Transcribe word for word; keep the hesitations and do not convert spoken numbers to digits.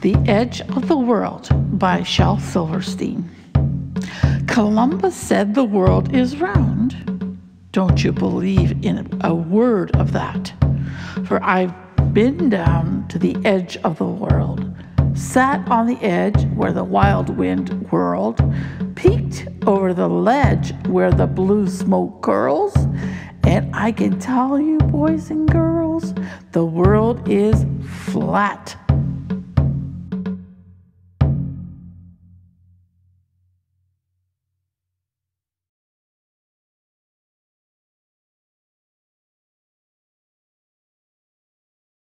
The Edge of the World by Shel Silverstein. Columbus said the world is round. Don't you believe in a word of that? For I've been down to the edge of the world, sat on the edge where the wild wind whirled, peeked over the ledge where the blue smoke curls, and I can tell you, boys and girls, the world is flat.